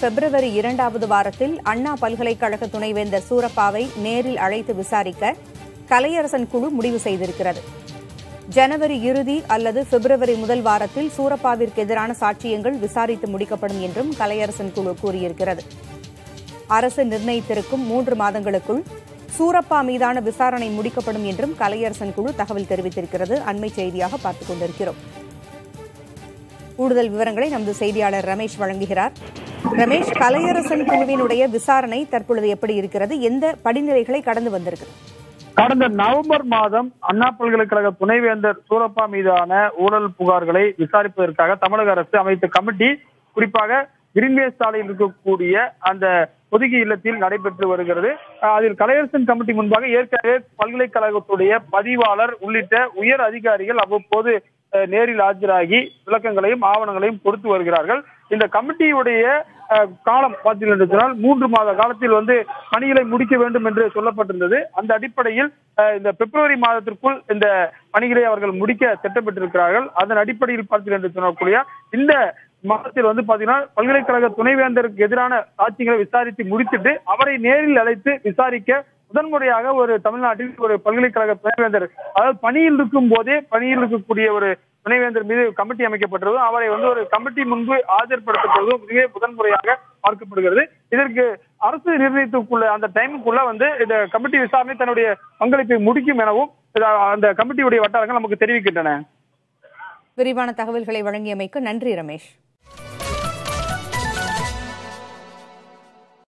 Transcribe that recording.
பிப்ரவரி 2வது வாரத்தில் அண்ணா பல்கலைக்கழக துணைவேந்தர் சூரப்பாவை நேரில் அழைத்து விசாரிக்க கலையரசன் குழு முடிவு செய்திருக்கிறது. ஜனவரி இறுதி அல்லது பிப்ரவரி முதல் வாரத்தில் சூரப்பாவிற்கு எதிரான சாட்சியங்கள் விசாரித்து முடிக்கப்படும் என்றும் கலையரசன் குழு கூறியிருக்கிறது. அரசு நிர்ணயித்திருக்கும் 3 மாதங்களுக்குள் சூரப்பா மீதான விசாரணை முடிக்கப்படும் என்றும் கலையரசன் குழு தகவல் தெரிவித்திருக்கிறது. அண்மை செய்தியாக பார்த்துக் கொண்டிருக்கிறோம். கூடுதல் விவரங்களை நமது செய்தியாளர் ரமேஷ் வழங்குகிறார். ரமேஷ், கலையரசன் குழுவினுடைய விசாரணை தற்பொழுது எப்படி இருக்கிறது? எந்த படிநிலைகளை கடந்து வந்திருக்கிறது? கடந்த நவம்பர் மாதம் அண்ணா பல்கலைக்கழக துணைவேந்தர் சூரப்பா மீதான ஊழல் புகார்களை விசாரிப்பதற்காக தமிழக அரசு அமைத்த கமிட்டி குறிப்பாக கிரீன்வேஸ் சாலையில் இருக்கக்கூடிய அந்த ஒதுக்கி இல்லத்தில் நடைபெற்று வருகிறது. அதில் கலையரசன் கமிட்டி முன்பாக ஏற்கனவே பல்கலைக்கழகத்துடைய பதிவாளர் உள்ளிட்ட உயர் அதிகாரிகள் அவ்வப்போது நேரில் ஆஜராகி விளக்கங்களையும் ஆவணங்களையும் கொடுத்து வருகிறார்கள். இந்த கமிட்டியுடைய காலம் பார்த்தீர்கள் சொன்னால் 3 மாத காலத்தில் பணிகளை முடிக்க வேண்டும் என்று சொல்லப்பட்டிருந்தது. அந்த அடிப்படையில் இந்த பிப்ரவரி மாதத்திற்குள் இந்த பணிகளை அவர்கள் முடிக்க திட்டமிட்டிருக்கிறார்கள். அதன் அடிப்படையில் பார்த்தீர்கள் என்று சொல்லக்கூடிய இந்த மாதத்தில் பாத்தீங்கன்னா பல்கலைக்கழக துணைவேந்தருக்கு எதிரான சாட்சிகளை விசாரித்து முடித்துட்டு அவரை நேரில் அழைத்து விசாரிக்க முதன்முறையாக ஒரு தமிழ்நாட்டில் ஒரு பல்கலைக்கழக துணைவேந்தர், அதாவது பணியில் இருக்கும் போதே பணியில் இருக்கக்கூடிய ஒரு துணைவேந்தர் மீது கமிட்டி அமைக்கப்பட்டதும் அவரை ஒரு கமிட்டி முன்பு ஆஜர்படுத்தப்படுவதும் இதுவே முதன்முறையாக பார்க்கப்படுகிறது. இதற்கு அரசு நிர்ணயித்துக்குள்ள அந்த டைமுக்குள்ள இந்த கமிட்டி விசாரணை தன்னுடைய பங்களிப்பை முடிக்கும் எனவும் அந்த கமிட்டியுடைய வட்டாரங்கள் நமக்கு தெரிவிக்கின்றன. விரிவான தகவல்களை வழங்கியமைக்கு நன்றி ரமேஷ்.